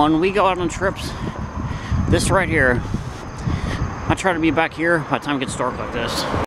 when we go out on trips, this right here, I try to be back here by the time it gets dark like this.